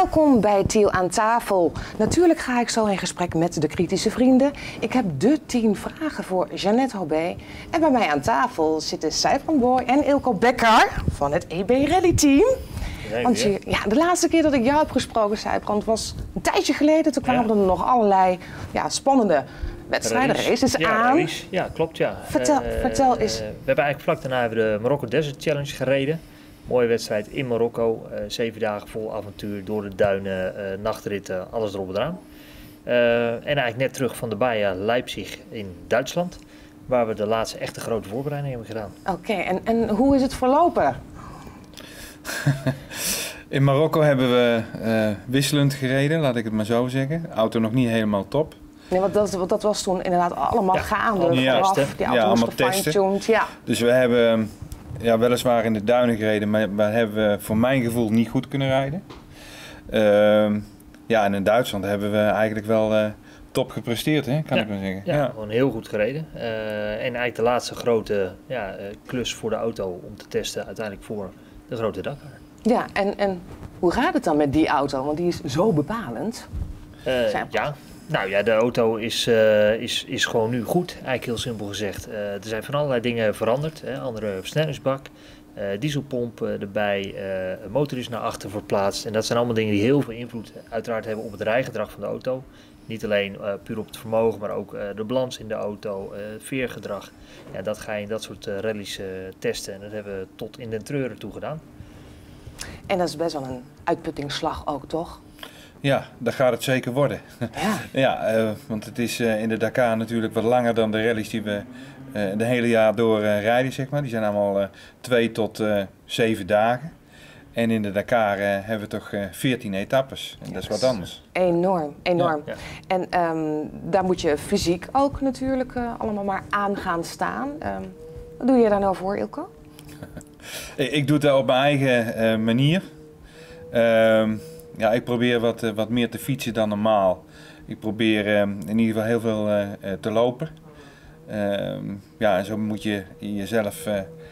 Welkom bij Tiel aan tafel. Natuurlijk ga ik zo in gesprek met de kritische vrienden. Ik heb de 10 vragen voor Jeannette Hobé. En bij mij aan tafel zitten Sijbrand Boy en Ilko Becker van het EB Rally Team. Want de laatste keer dat ik jou heb gesproken, Sijbrand, was een tijdje geleden. Toen kwamen er nog allerlei spannende wedstrijden, races aan. Rallies. Ja, klopt ja. Vertel eens. We hebben eigenlijk vlak daarna de Marokko Desert Challenge gereden. Mooie wedstrijd in Marokko. 7 dagen vol avontuur door de duinen, nachtritten, alles erop en eraan. En eigenlijk net terug van de Baja Leipzig in Duitsland. Waar we de laatste echte grote voorbereiding hebben gedaan. Oké, en hoe is het verlopen? In Marokko hebben we wisselend gereden, laat ik het maar zo zeggen. De auto nog niet helemaal top. Nee, want dat was toen inderdaad allemaal gaande. Die auto allemaal gefine-tuned. Ja. Dus we hebben weliswaar in de duinen gereden, maar we hebben voor mijn gevoel niet goed kunnen rijden. En in Duitsland hebben we eigenlijk wel top gepresteerd, hè, kan ik maar zeggen. Ja, gewoon heel goed gereden. En eigenlijk de laatste grote klus voor de auto om te testen uiteindelijk voor de grote Dakar. Ja, en hoe gaat het dan met die auto? Want die is zo bepalend. De auto is gewoon nu goed, eigenlijk heel simpel gezegd. Er zijn van allerlei dingen veranderd. Hè. Andere versnellingsbak, dieselpomp erbij, motor is naar achter verplaatst. En dat zijn allemaal dingen die heel veel invloed uiteraard hebben op het rijgedrag van de auto. Niet alleen puur op het vermogen, maar ook de balans in de auto, het veergedrag. Ja, dat ga je in dat soort rallies testen en dat hebben we tot in den treuren toe gedaan. En dat is best wel een uitputtingsslag ook, toch? Ja, dat gaat het zeker worden. Want het is in de Dakar natuurlijk wat langer dan de rallies die we de hele jaar door rijden, zeg maar. Die zijn allemaal 2 tot 7 dagen. En in de Dakar hebben we toch 14 etappes. En dat is wat anders. Enorm. Ja. En daar moet je fysiek ook natuurlijk allemaal maar aan gaan staan. Wat doe je daar nou voor, Ilko? Ik doe het op mijn eigen manier. Ik probeer wat meer te fietsen dan normaal. Ik probeer in ieder geval heel veel te lopen. En zo moet je jezelf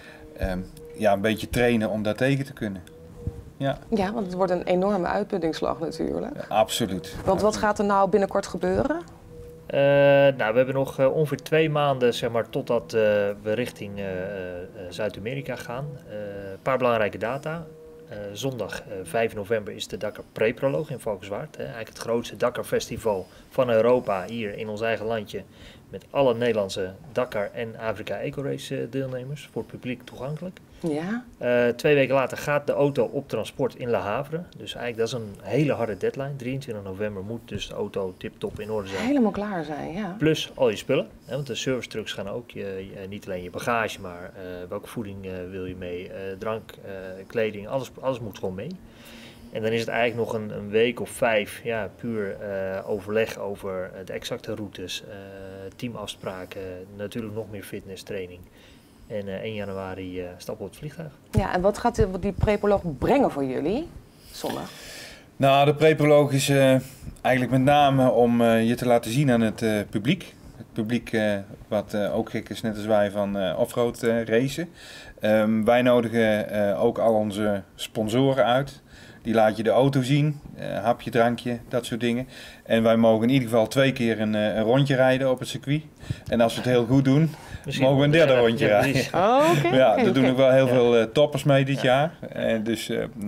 een beetje trainen om daar tegen te kunnen. Ja, want het wordt een enorme uitputtingsslag natuurlijk. Ja, absoluut. Want wat gaat er nou binnenkort gebeuren? We hebben nog ongeveer 2 maanden totdat we richting Zuid-Amerika gaan. Een paar belangrijke data. Zondag 5 november is de Dakar Pre-Proloog in Valkenswaard. Eigenlijk het grootste Dakar Festival van Europa hier in ons eigen landje. Met alle Nederlandse Dakar en Afrika Eco-Race deelnemers voor het publiek toegankelijk. Ja. 2 weken later gaat de auto op transport in Le Havre. Dus eigenlijk dat is een hele harde deadline. 23 november moet dus de auto tip-top in orde zijn. Helemaal klaar zijn, ja. Plus al je spullen. Want de service trucks gaan ook niet alleen je bagage, maar welke voeding wil je mee, drank, kleding, alles moet gewoon mee. En dan is het eigenlijk nog een week of 5 puur overleg over de exacte routes, teamafspraken, natuurlijk nog meer fitness, training. En 1 januari stappen op het vliegtuig. Ja, en wat gaat die prepoloog brengen voor jullie zondag? Nou, de prepoloog is eigenlijk met name om je te laten zien aan het publiek. Het publiek wat ook gek is, net als wij, van offroad racen. Wij nodigen ook al onze sponsoren uit. Die laat je de auto zien, hapje, drankje, dat soort dingen. En wij mogen in ieder geval 2 keer een rondje rijden op het circuit. En als we het heel goed doen, mogen we een 3e rondje rijden. Er doen ook wel heel veel toppers mee dit jaar. Dus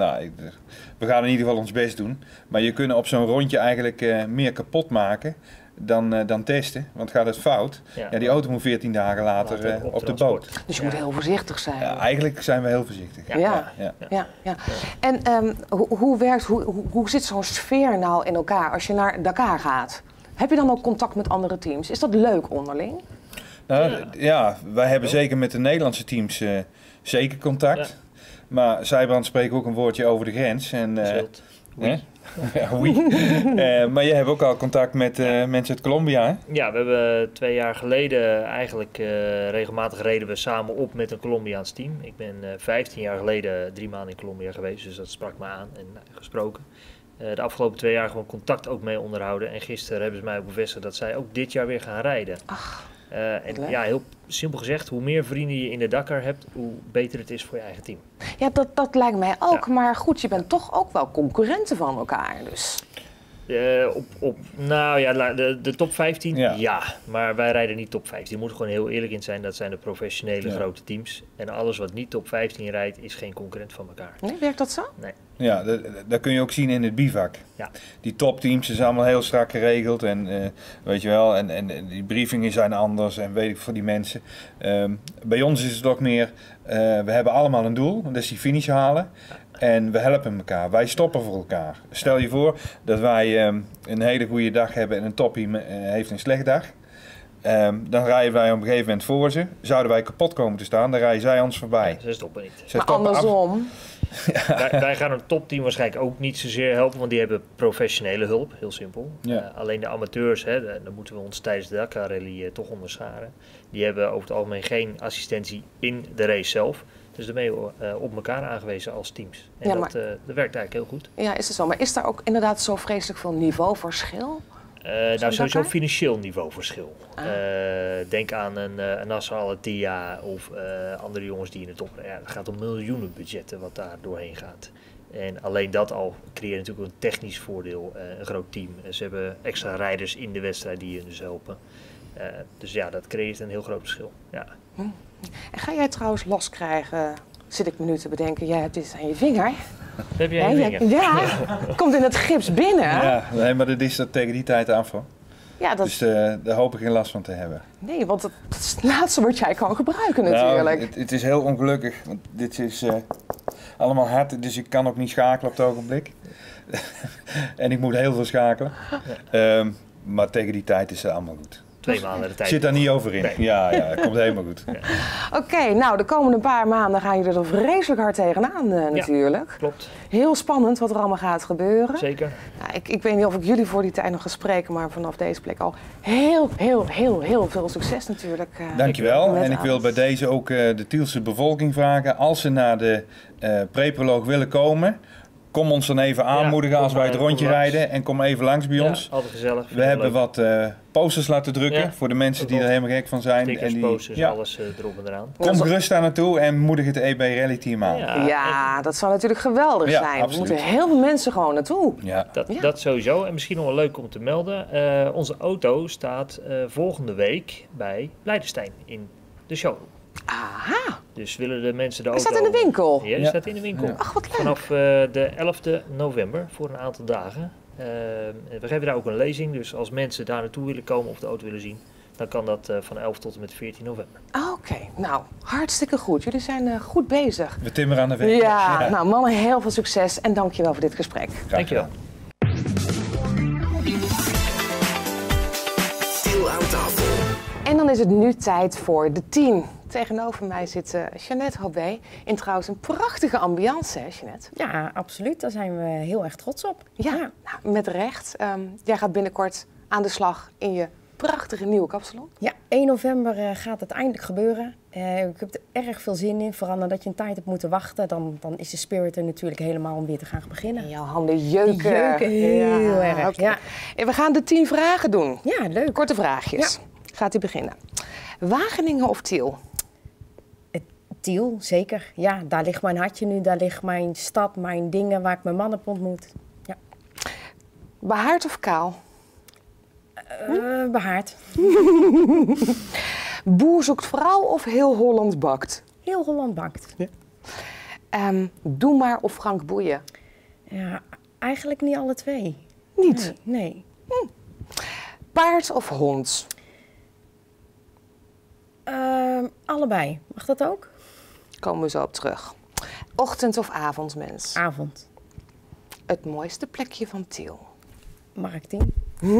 we gaan in ieder geval ons best doen. Maar je kunt op zo'n rondje eigenlijk meer kapot maken dan testen. Want gaat het fout, die auto moet 14 dagen later op de boot. Dus je moet heel voorzichtig zijn. Ja, eigenlijk zijn we heel voorzichtig. Ja. En hoe zit zo'n sfeer nou in elkaar als je naar Dakar gaat? Heb je dan ook contact met andere teams? Is dat leuk onderling? Wij hebben zeker met de Nederlandse teams zeker contact. Maar Sijbrand spreekt ook een woordje over de grens. Maar je hebt ook al contact met mensen uit Colombia, hè? Ja, we hebben 2 jaar geleden eigenlijk regelmatig reden we samen op met een Colombiaans team. Ik ben 15 jaar geleden 3 maanden in Colombia geweest, dus dat sprak me aan en gesproken. De afgelopen 2 jaar gewoon contact ook mee onderhouden. En gisteren hebben ze mij ook bevestigd dat zij ook dit jaar weer gaan rijden. En ja, heel simpel gezegd, hoe meer vrienden je in de Dakar hebt, hoe beter het is voor je eigen team. Ja, dat lijkt mij ook. Ja. Maar goed, je bent toch ook wel concurrenten van elkaar. Dus. Nou ja, de top 15, ja. Maar wij rijden niet top 15. Je moet er gewoon heel eerlijk in zijn. Dat zijn de professionele grote teams. En alles wat niet top 15 rijdt, is geen concurrent van elkaar. Nee, werkt dat zo? Nee. Ja, dat kun je ook zien in het bivak. Ja. Die topteams zijn allemaal heel strak geregeld. En weet je wel, en die briefingen zijn anders. En weet ik voor die mensen. Bij ons is het ook meer, we hebben allemaal een doel. Dat is die finish halen. En we helpen elkaar. Wij stoppen voor elkaar. Stel je voor dat wij een hele goede dag hebben en een toppie heeft een slecht dag. Dan rijden wij op een gegeven moment voor ze. Zouden wij kapot komen te staan, dan rijden zij ons voorbij. Ze stoppen niet. Maar andersom. Wij gaan een topteam waarschijnlijk ook niet zozeer helpen, want die hebben professionele hulp, heel simpel. Ja. Alleen de amateurs, dan moeten we ons tijdens de Dakar Rally toch onderscharen. Die hebben over het algemeen geen assistentie in de race zelf. Dus daarmee op elkaar aangewezen als teams. En ja, dat werkt eigenlijk heel goed. Ja, is het zo. Maar is daar ook inderdaad zo vreselijk veel niveauverschil? Nou, sowieso financieel niveauverschil. Denk aan een Nasser Al-Attiyah of andere jongens die in de top rijden. Ja, het gaat om miljoenen budgetten wat daar doorheen gaat. En alleen dat al creëert natuurlijk een technisch voordeel, een groot team. Ze hebben extra rijders in de wedstrijd die je dus helpen. Dus ja, dat creëert een heel groot verschil. Ja. En ga jij trouwens loskrijgen, zit ik me nu te bedenken, jij hebt dit aan je vinger. Heb jij een vinger? Ja, komt in het gips binnen. Ja, nee, maar dat is er tegen die tijd af hoor. Ja, dus daar hoop ik geen last van te hebben. Nee, want dat is het laatste wat jij kan gebruiken natuurlijk. Nou, het is heel ongelukkig, want dit is allemaal hard, dus ik kan ook niet schakelen op het ogenblik. En ik moet heel veel schakelen. Maar tegen die tijd is het allemaal goed. 2 maanden de tijd. Zit daar niet over in. Nee. Ja, het komt helemaal goed. Ja. Oké, nou de komende paar maanden gaan jullie er vreselijk hard tegenaan natuurlijk. Ja, klopt. Heel spannend wat er allemaal gaat gebeuren. Zeker. Nou, ik weet niet of ik jullie voor die tijd nog ga spreken, maar vanaf deze plek al heel veel succes natuurlijk. Dankjewel. En ik wil bij deze ook de Tielse bevolking vragen, als ze naar de preproloog willen komen, kom ons dan even aanmoedigen als wij het rondje rijden en kom even langs bij ons. Altijd gezellig. We hebben wat posters laten drukken voor de mensen die er helemaal gek van zijn. Stickers, posters, alles erop en eraan. Kom gerust daar naartoe en moedig het EB Rally Team aan. Ja, dat zou natuurlijk geweldig zijn. Absoluut. Er moeten heel veel mensen gewoon naartoe. Ja. Dat sowieso. En misschien nog wel leuk om te melden. Onze auto staat volgende week bij Blijdenstein in de showroom. Aha. Dus willen de mensen de auto... Hij staat in de winkel? Ja, die staat in de winkel. Ja. Ach, wat leuk. Vanaf de 11e november voor een aantal dagen. We geven daar ook een lezing. Dus als mensen daar naartoe willen komen of de auto willen zien, dan kan dat van 11 tot en met 14 november. Oké, nou, hartstikke goed. Jullie zijn goed bezig. We timmeren aan de weg. Ja, nou mannen, heel veel succes en dankjewel voor dit gesprek. Dankjewel. Tiel aan tafel. En dan is het nu tijd voor de 10. Tegenover mij zit Jeannette Hobé in trouwens een prachtige ambiance, hè Jeannette? Ja, absoluut. Daar zijn we heel erg trots op. Ja, nou, met recht. Jij gaat binnenkort aan de slag in je prachtige nieuwe kapsalon. Ja, 1 november gaat het eindelijk gebeuren. Ik heb er erg veel zin in. Vooral nadat je een tijd hebt moeten wachten, dan is de spirit er natuurlijk helemaal om weer te gaan beginnen. En jouw handen jeuken. Die jeuken heel erg. Okay. Ja. En we gaan de 10 vragen doen. Ja, leuk. Korte vraagjes. Ja. Gaat u beginnen. Wageningen of Tiel? Tiel, zeker. Ja, daar ligt mijn hartje nu. Daar ligt mijn stad, mijn dingen waar ik mijn man heb ontmoet. Ja. Behaard of kaal? Behaard. Boer zoekt vrouw of heel Holland bakt? Heel Holland bakt. Ja. Doe maar of Frank Boeien? Ja, eigenlijk niet alle twee. Niet? Nee. Paard of hond? Allebei. Mag dat ook? Komen we zo op terug. Ochtend- of avondmens? Avond. Het mooiste plekje van Tiel? Mark 10.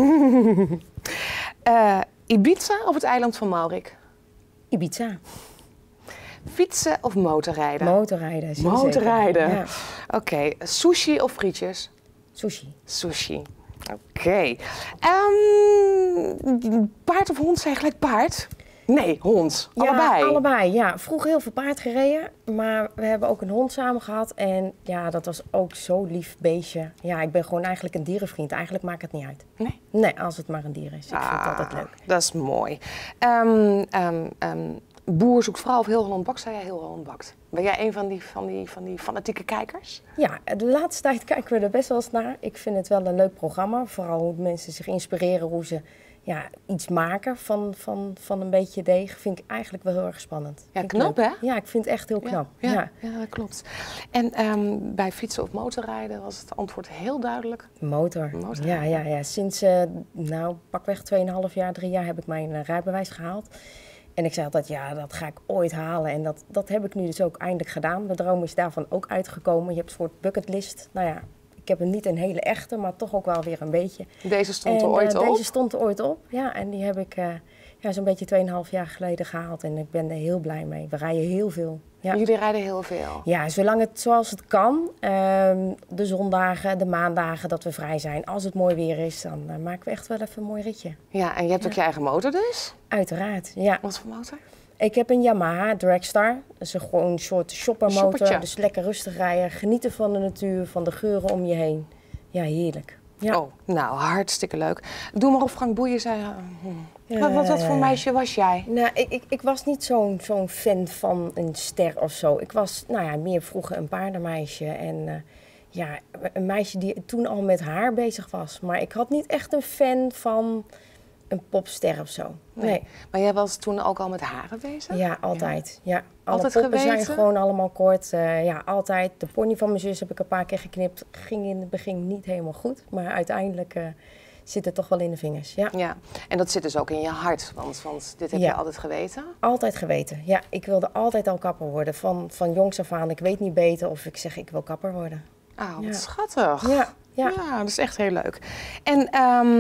Ibiza of het eiland van Maurik? Ibiza. Fietsen of motorrijden? Motorrijden. Motorrijden. Ja. Oké. Sushi of frietjes? Sushi. Sushi. Oké. Paard of hond zijn gelijk paard? Nee, hond. Ja, Allebei. allebei, ja. Vroeger heel veel paard gereden, maar we hebben ook een hond samen gehad. En ja, dat was ook zo lief beestje. Ja, ik ben gewoon eigenlijk een dierenvriend. Eigenlijk maakt het niet uit. Nee? Nee, als het maar een dier is. Ik vind het altijd leuk. Dat is mooi. Boer zoekt vrouw of Heel Holland Bakt, zei jij Heel Holland Bakt. Ben jij een van die fanatieke kijkers? Ja, de laatste tijd kijken we er best wel eens naar. Ik vind het wel een leuk programma. Vooral hoe mensen zich inspireren, hoe ze iets maken van een beetje deeg. Vind ik eigenlijk wel heel erg spannend. Ja, knap hè? Ja, ik vind het echt heel knap. Ja, dat klopt. En bij fietsen of motorrijden was het antwoord heel duidelijk. Motor. Ja. Sinds pakweg 2,5 jaar, 3 jaar heb ik mijn rijbewijs gehaald. En ik zei altijd, ja, dat ga ik ooit halen. En dat heb ik nu dus ook eindelijk gedaan. De droom is daarvan ook uitgekomen. Je hebt een soort bucketlist. Nou ja, ik heb hem niet een hele echte, maar toch ook wel weer een beetje. Deze stond er ooit op? Deze stond er ooit op, ja. En die heb ik zo'n beetje 2,5 jaar geleden gehaald. En ik ben er heel blij mee. We rijden heel veel. Ja. Jullie rijden heel veel? Ja, zoals het kan. De zondagen, de maandagen dat we vrij zijn. Als het mooi weer is, dan maken we echt wel even een mooi ritje. Ja, en je hebt ook je eigen motor dus? Uiteraard, ja. Wat voor motor? Ik heb een Yamaha Dragstar. Dat is gewoon een soort shoppermotor. Shoppertje. Dus lekker rustig rijden. Genieten van de natuur, van de geuren om je heen. Ja, heerlijk. Ja. Oh, nou, hartstikke leuk. Doe maar of Frank Boeien zei... Wat voor meisje was jij? Nou, ik was niet zo'n fan van een ster of zo. Ik was meer vroeger een paardenmeisje. En een meisje die toen al met haar bezig was. Maar ik had niet echt een fan van een popster of zo. Nee. Maar jij was toen ook al met haren bezig? Ja, altijd. Ja. Alle Altijd poppen geweten? zijn gewoon allemaal kort. Altijd. De pony van mijn zus heb ik een paar keer geknipt. Ging in het begin niet helemaal goed. Maar uiteindelijk zit het toch wel in de vingers. Ja. Ja, en dat zit dus ook in je hart, want dit heb je altijd geweten? Altijd geweten. Ja, ik wilde altijd al kapper worden. Van jongs af aan. Ik weet niet beter of ik zeg ik wil kapper worden. Ah, wat schattig. Ja. Dat is echt heel leuk. En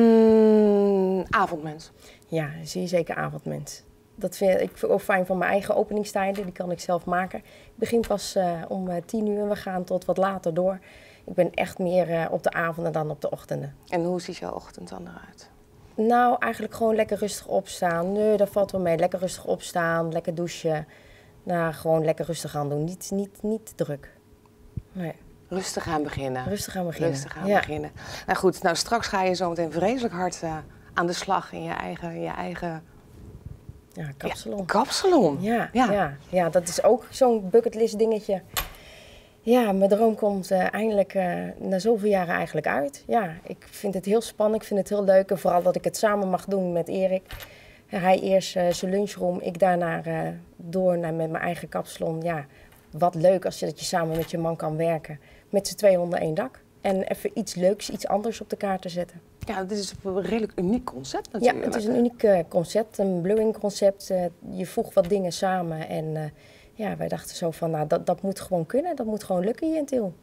avondmens? Ja, zeer zeker avondmens. Dat vind ik ook fijn van mijn eigen openingstijden. Die kan ik zelf maken. Ik begin pas om 10 uur en we gaan tot wat later door. Ik ben echt meer op de avonden dan op de ochtenden. En hoe ziet jouw ochtend dan eruit? Nou, eigenlijk gewoon lekker rustig opstaan. Nee, dat valt wel mee. Lekker rustig opstaan, lekker douchen. Nou, gewoon lekker rustig aan doen. Niet druk. Nee. Rustig aan beginnen. Rustig aan beginnen. Beginnen. Nou goed, straks ga je zo meteen vreselijk hard aan de slag in je eigen kapsalon. Ja, kapsalon. Ja, dat is ook zo'n bucketlist dingetje. Ja, mijn droom komt eindelijk na zoveel jaren eigenlijk uit. Ja, ik vind het heel spannend, ik vind het heel leuk. En vooral dat ik het samen mag doen met Erik. Hij eerst zijn lunchroom, ik daarna door met mijn eigen kapsalon. Ja, wat leuk als dat je samen met je man kan werken. Met z'n twee onder één dak. En even iets leuks, iets anders op de kaart te zetten. Ja, dit is een redelijk uniek concept natuurlijk. Ja, het is een uniek concept, een bluing concept. Je voegt wat dingen samen en wij dachten zo van, dat moet gewoon kunnen. Dat moet gewoon lukken hier in Tiel.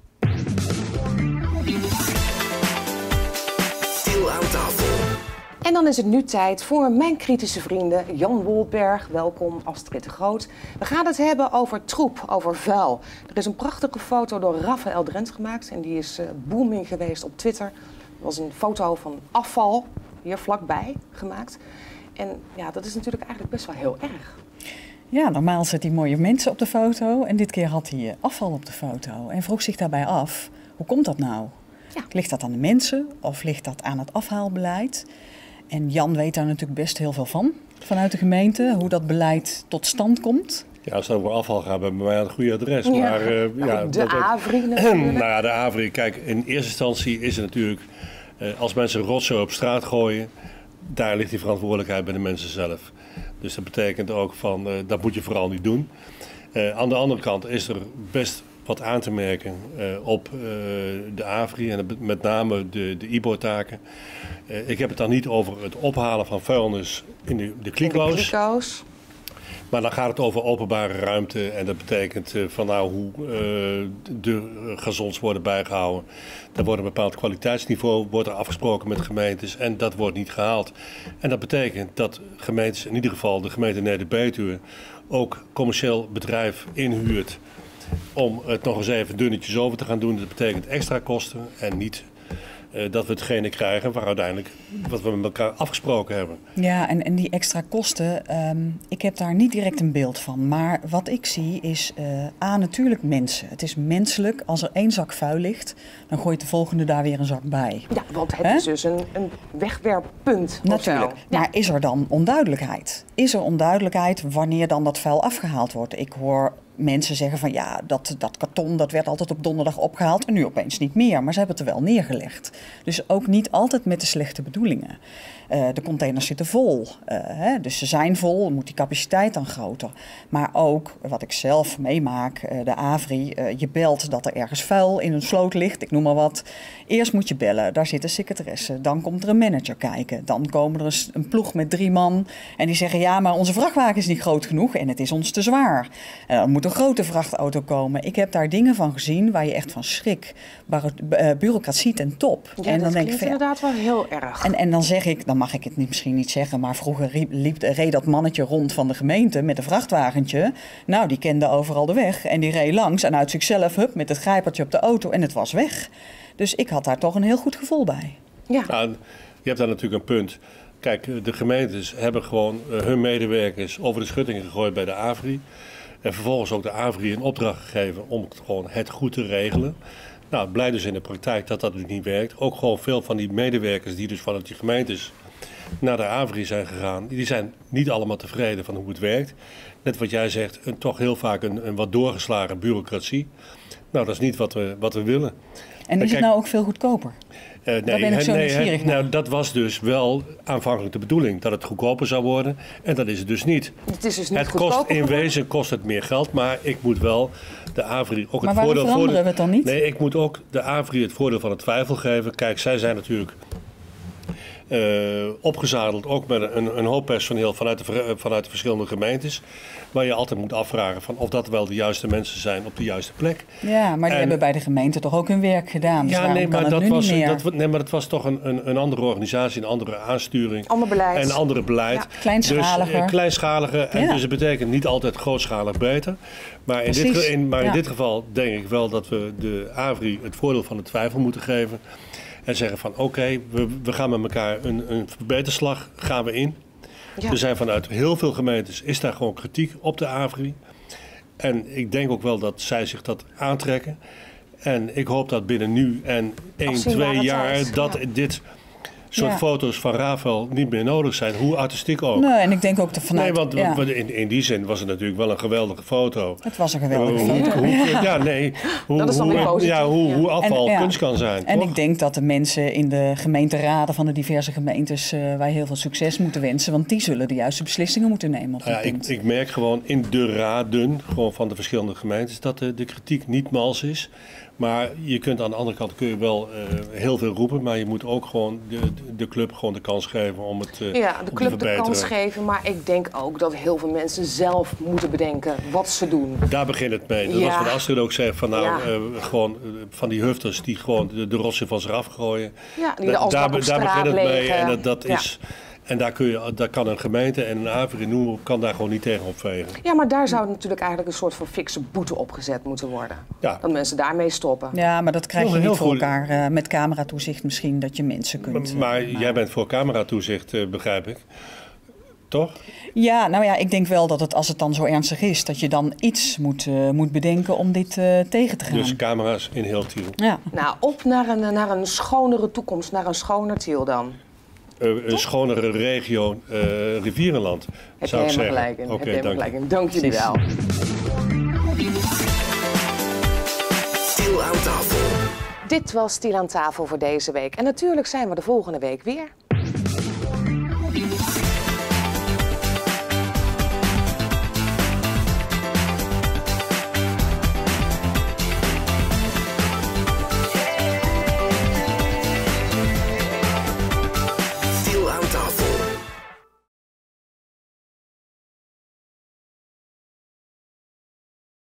Tiel aan tafel. En dan is het nu tijd voor mijn kritische vrienden Jan Wolberg. Welkom, Astrid de Groot. We gaan het hebben over troep, over vuil. Er is een prachtige foto door Raphaël Drent gemaakt en die is booming geweest op Twitter. Dat was een foto van afval, hier vlakbij gemaakt. En ja, dat is natuurlijk eigenlijk best wel heel erg. Ja, normaal zet hij mooie mensen op de foto en dit keer had hij afval op de foto. En vroeg zich daarbij af, hoe komt dat nou? Ja. Ligt dat aan de mensen of ligt dat aan het afhaalbeleid? En Jan weet daar natuurlijk best heel veel van, vanuit de gemeente, hoe dat beleid tot stand komt. Ja, als het over afval gaat, bij mij aan het goede adres. Ja. Maar, De AVRI natuurlijk. Nou ja, de AVRI, kijk, in eerste instantie is het natuurlijk, als mensen rotzooi op straat gooien, daar ligt die verantwoordelijkheid bij de mensen zelf. Dus dat betekent ook van, dat moet je vooral niet doen. Aan de andere kant is er best wat aan te merken op de AVRI en met name de IBO-taken. Ik heb het dan niet over het ophalen van vuilnis in de kliko's. Maar dan gaat het over openbare ruimte en dat betekent hoe de gazons worden bijgehouden. Er wordt een bepaald kwaliteitsniveau wordt er afgesproken met gemeentes en dat wordt niet gehaald. En dat betekent dat gemeentes, in ieder geval de gemeente Neder-Betuwe, ook commercieel bedrijf inhuurt om het nog eens even dunnetjes over te gaan doen. Dat betekent extra kosten en niet dat we hetgene krijgen waar uiteindelijk wat we met elkaar afgesproken hebben. Ja, en die extra kosten, ik heb daar niet direct een beeld van. Maar wat ik zie is natuurlijk mensen. Het is menselijk, als er 1 zak vuil ligt, dan gooit de volgende daar weer een zak bij. Ja, want het is dus een wegwerppunt. Natuurlijk. Ja. Maar is er dan onduidelijkheid? Is er onduidelijkheid wanneer dan dat vuil afgehaald wordt? Ik hoor mensen zeggen van ja, dat karton dat werd altijd op donderdag opgehaald en nu opeens niet meer. Maar ze hebben het er wel neergelegd. Dus ook niet altijd met de slechte bedoelingen. De containers zitten vol. Dus ze zijn vol, moet die capaciteit dan groter. Maar ook, wat ik zelf meemaak, de AVRI, je belt dat er ergens vuil in een sloot ligt, ik noem maar wat. Eerst moet je bellen, daar zit een secretaresse. Dan komt er een manager kijken. Dan komen er een ploeg met 3 man en die zeggen ja, maar onze vrachtwagen is niet groot genoeg en het is ons te zwaar. Dan moet een grote vrachtauto komen. Ik heb daar dingen van gezien waar je echt van schrik. Bureaucratie ten top. Ja, en dan denk ik inderdaad wel heel erg. En dan zeg ik, dan mag ik het misschien niet zeggen, maar vroeger reed dat mannetje rond van de gemeente met een vrachtwagentje. Nou, die kende overal de weg en die reed langs en uit zichzelf met het grijpertje op de auto en het was weg. Dus ik had daar toch een heel goed gevoel bij. Ja. Nou, je hebt daar natuurlijk een punt. Kijk, de gemeentes hebben gewoon hun medewerkers over de schutting gegooid bij de AVRI. En vervolgens ook de AVRI een opdracht gegeven om het goed te regelen. Nou, het blijkt dus in de praktijk dat dat niet werkt. Ook gewoon veel van die medewerkers die dus vanuit die gemeentes naar de AVRI zijn gegaan, die zijn niet allemaal tevreden van hoe het werkt. Net wat jij zegt, toch heel vaak een wat doorgeslagen bureaucratie. Nou, dat is niet wat we willen. En is het nou ook veel goedkoper? Nee, dat was dus wel aanvankelijk de bedoeling, dat het goedkoper zou worden. En dat is het dus niet. Het is dus niet in wezen kost het meer geld, maar ik moet wel de AVRI ook het voordeel... Maar waarom veranderen we het dan niet? Nee, ik moet ook de AVRI het voordeel van de twijfel geven. Kijk, zij zijn natuurlijk opgezadeld ook met een hoop personeel vanuit de verschillende gemeentes. Waar je altijd moet afvragen van of dat wel de juiste mensen zijn op de juiste plek. Ja, maar die hebben bij de gemeente toch ook hun werk gedaan. Dus ja, nee, maar dat was toch een andere organisatie, een andere aansturing. Ander beleid. En een andere beleid. Ja, kleinschaliger. Dus, kleinschaliger. En dus het betekent niet altijd grootschalig beter. Maar in dit geval denk ik wel dat we de AVRI het voordeel van de twijfel moeten geven. En zeggen van oké, we gaan met elkaar een verbeterslag gaan we in. Ja. Er zijn vanuit heel veel gemeentes is daar gewoon kritiek op de AVRI. En ik denk ook wel dat zij zich dat aantrekken. En ik hoop dat binnen nu en 1-2 jaar dat dit soort foto's van Rafael niet meer nodig zijn, hoe artistiek ook. Nee, en ik denk ook vanuit... Nee, want in die zin was het natuurlijk wel een geweldige foto. Het was een geweldige foto. Hoe afval kunst kan zijn. En toch? ik denk dat de mensen in de gemeenteraden van de diverse gemeentes wij heel veel succes moeten wensen, want die zullen de juiste beslissingen moeten nemen op dit punt. Ik merk gewoon in de raden gewoon van de verschillende gemeentes dat de kritiek niet mals is. Maar je kunt aan de andere kant wel heel veel roepen, maar je moet ook gewoon de club gewoon de kans geven om het te verbeteren. Ja, de club de kans geven, maar ik denk ook dat heel veel mensen zelf moeten bedenken wat ze doen. Daar begint het mee. Dat was wat Astrid ook zei, van gewoon van die hufters die gewoon de rotsen van zich afgooien. Ja, die daar begint het mee en dat is... En daar kan een gemeente en een AVRI kan daar gewoon niet tegen opvegen. Ja, maar daar zou natuurlijk eigenlijk een soort van fikse boete opgezet moeten worden. Ja. Dat mensen daarmee stoppen. Ja, maar dat krijg je niet voor elkaar. Met cameratoezicht misschien, dat je mensen kunt... Maar jij bent voor cameratoezicht, begrijp ik. Toch? Ja, nou ja, ik denk wel dat het, als het dan zo ernstig is, dat je dan iets moet bedenken om dit tegen te gaan. Dus camera's in heel Tiel. Ja. Nou, op naar een schonere toekomst, naar een schoner Tiel dan. Een schonere regio, Rivierenland, zou ik zeggen. Heb je helemaal gelijk in. Dank jullie wel. Tiel aan tafel. Dit was Tiel aan tafel voor deze week. En natuurlijk zijn we de volgende week weer.